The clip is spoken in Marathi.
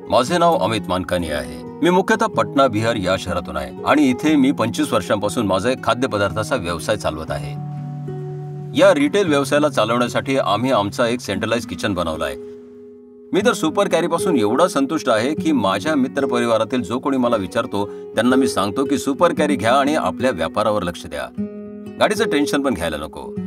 माझे नाव अमित मानकानी आहे। मी मुख्यतः पटना बिहार या शहरातून आहे आणि इथे मी 25 वर्षांपासून माझा एक खाद्यपदार्थाचा व्यवसाय चालवत आहे। या रिटेल व्यवसायाला चालवण्यासाठी आम्ही आमचा एक सेंट्रलाइज किचन बनवला आहे। मी तर सुपर कॅरी पासून एवढा संतुष्ट आहे की माझ्या मित्र परिवारातील जो कोणी मला विचारतो त्यांना मी सांगतो की सुपर कॅरी घ्या आणि आपल्या व्यापारावर लक्ष द्या। गाडीचं टेन्शन पण घ्यायला नको।